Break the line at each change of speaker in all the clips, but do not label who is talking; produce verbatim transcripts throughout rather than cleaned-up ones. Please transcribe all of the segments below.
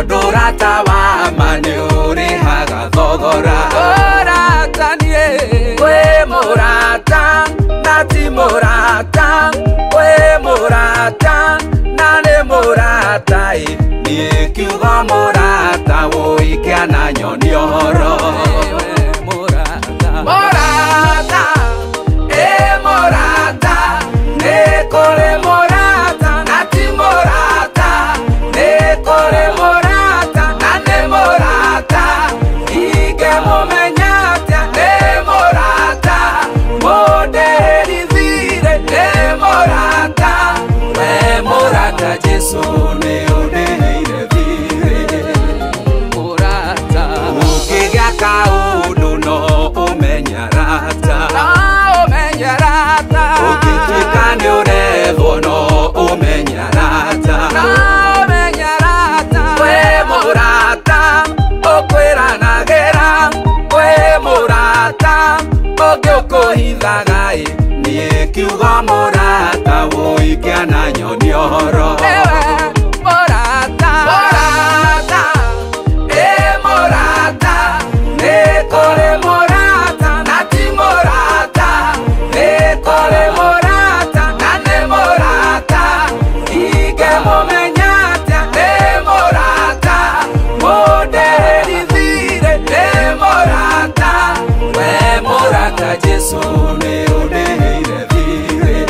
Tondurata wa mani uri haga thogora. Murata nie, we murata, nati murata, we murata, nane murata. Ni kiugo murata woikia na nyoni ohoro. Murata, murata, e murata, ne kore murata, nati murata, ne kore murata, nane murata, ike mumenyate, ne murata, moderi vire, ne murata, we murata Jesu ne uneire vire. Murata, ukigia kaudu no umenyarata, no umenyarata, ukitwika ni urevo no umenyarata, no umenyarata, we murata, okwira nagera, we murata, ogiokohithagai, nie kiugo murata woikia na nyoni ohoro. Murata, murata, e murata, ne kore murata, nati murata, ne kore murata, nane murata, ike mumenyate, ne murata, moderi vire, ne murata, we murata Jesu ne uneire vire.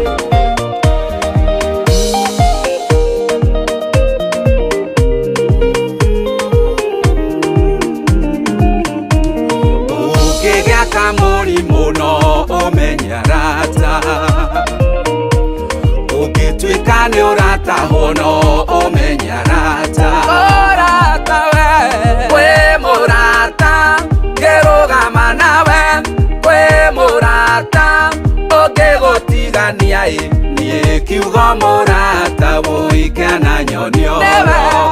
Ukigia kamurimu no umenyarata, ukitwika ni urata hono umenyarata. Murata we, we murata, ngerugama nawe, we murata, ogegotigania nie kiugo murata woikia na nyoni ohoro.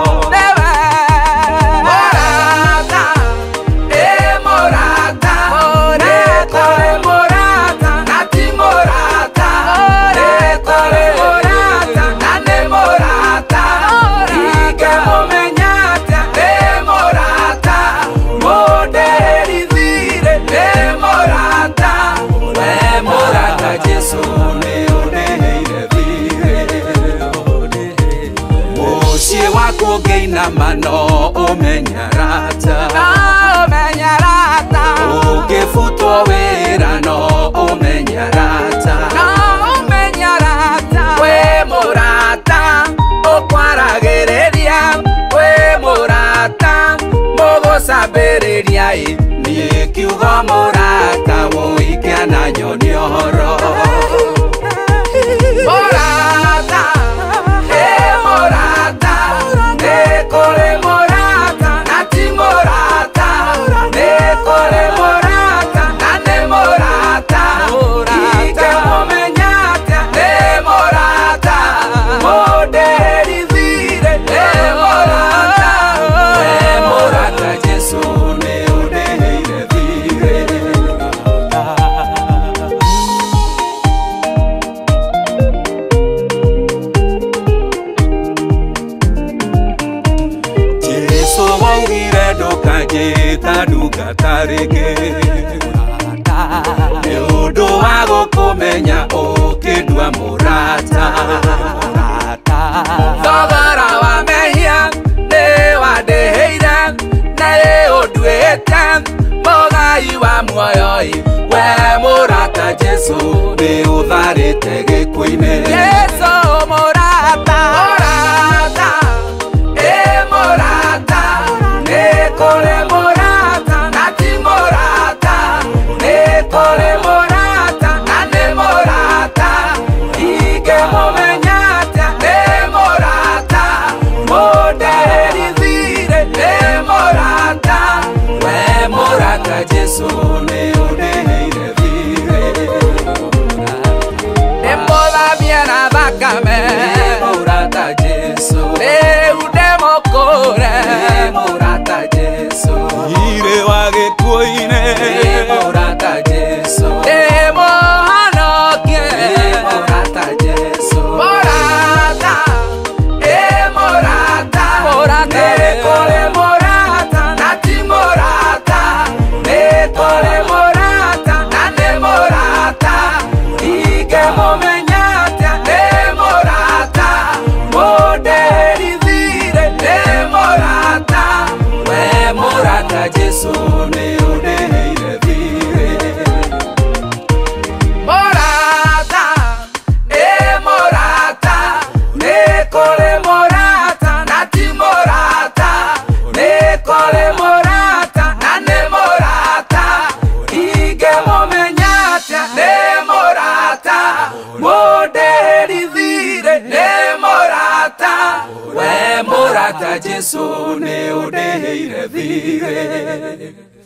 Murata, e murata, ne kore murata, nati murata, ne kore murata, nane murata, ike mumenyate, ne murata, moderi vire, ne murata, we murata Jesu ne uneire vire. Muciĩ waku ngĩinama no ũmenyarata, no ũmenyarata, ũngĩbutwo wĩra no ũmenyarata, no ũmenyarata, we murata, ũkwaragĩrĩria, we murata, mũgũcambĩrĩria, nie kiugo murata woikia na nyoni ohoro. Murata, e murata, ne kore murata, nati murata, ne kore murata, nane murata, ike mumenyate, ne murata, moderi vire, ne murata, we murata Jesu ne uneire vire. Jesu waugire ndũkanjĩta ndungata rĩngĩ, nĩ ũndũ wa gũkũmenya ũkĩndua murata. Thogora wa mehia nĩ wandĩhĩire, nĩ ũnduĩte mũgai wa muoyo, we murata Jesu nĩ ũtharĩte gĩkuũ-inĩ. Jesu murata, murata, e murata, ne kore murata, nati murata, ne kore murata, nane murata, ike mumenyate, ne murata, moderi vire, ne murata, we murata Jesu ne uneire vire. Embola viena vakame, murata Jesu, ne udemokore, murata Jesu, ire wa gĩkuũ-inĩ, murata Jesu, ne mohanokie, murata Jesu, murata, e murata, murata. Murata Jesu ni udeheire thire. Murata, e Murata, ne kore Murata, na ti Murata, ne kore Murata, na ne Murata, ige momenyata, ne Murata, moderi thire, ne Murata, we Murata Jesu ni udeheire thire.